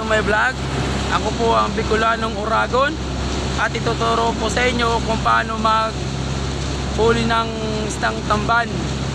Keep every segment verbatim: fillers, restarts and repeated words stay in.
my vlog. Ako po ang Bicolanong Uragon at ituturo po sa inyo kung paano mag huli ng isdang tamban.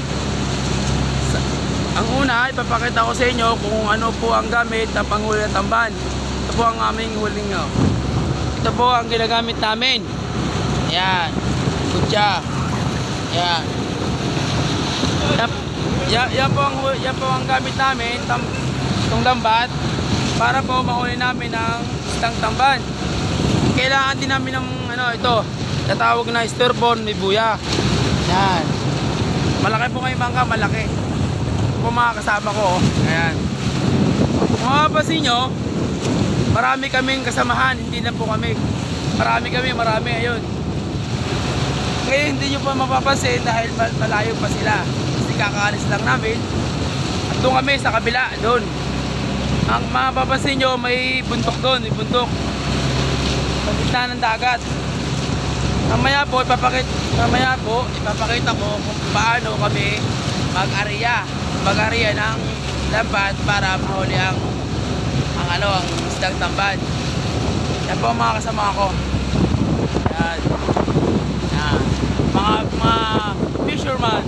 Ang una, ipapakita ko sa inyo kung ano po ang gamit na panghuli ng tamban. Ito po ang aming huling oh. Ito po ang ginagamit namin. Ayan, kutya. Ayan. Yan, yan, yan, po ang, yan po ang gamit namin, tam, itong lambat, para po mahuli namin ng isdang tamban. Kailangan din namin ng ano, ito, natawag na styrofoam, may buya. Yan. Malaki po ngayon mangga, malaki. Ito po mga kasama ko. Oh. Ayan. Kung mapapansin nyo, marami kaming kasamahan, hindi na po kami. Marami kami, marami, ayun. Ngayon hindi nyo pa mapapansin dahil malayo pa sila. Kasi kakaalis lang namin. At doon kami sa kabila, doon. Ang mapapansin nyo, may buntok doon, may buntok. Sa gitna ng dagat. Mamaya po, ipapakita, mamaya po, ipapakita ko kung paano kami mag-ariya. Mag-ariya ng lambat para mahuli ang, ang ano, ang isdang tamban. Yan po ang mga kasama ko. Yan. Yan. Mga, mga fisherman.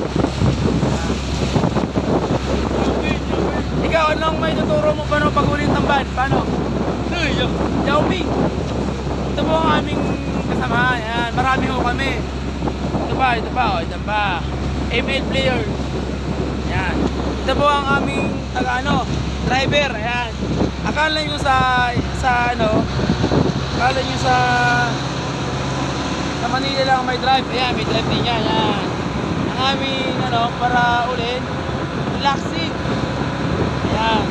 Ikaw, anong may tuturo mo paano paghuli ng tamban? Paano? Yauping. Ito po ang aming kasama. Yan. Marami ho kami. Ito pa, ito pa, oh, ito pa. M L player. Yan. Ito po ang aming taga ano, driver. Ayan. Akala nyo sa sa ano, akala nyo sa sa Manila lang may drive. Ayan, may drive din yan. Yan. Ang aming ano, para ulin, relaxing. Ayan.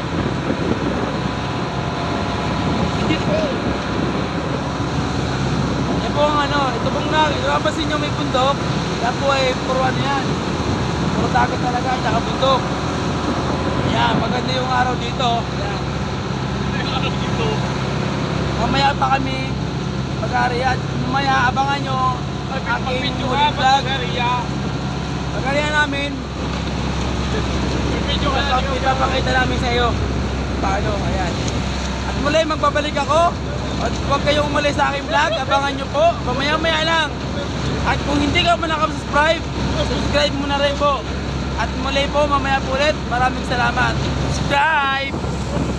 Yan po ang ano, ito pong nag, napapansin nyo may bundok. Yan po ay puro ano yan. Puro dagat talaga, tsaka bundok. Ayan, maganda yung araw dito. Ayan. Yung araw dito. Mamaya pa kami mag-ariya. Mamaya abangan nyo aking huling vlog. Mag-ariya namin. Ipapakita namin sa iyo paano, ayan. At muli magbabalik ako. At huwag kayong umalis sa aking vlog. Abangan nyo po, mamaya-maya lang. At kung hindi ka pa nakasubscribe, subscribe mo na rin po. At muli po, mamaya po ulit. Maraming salamat. Subscribe!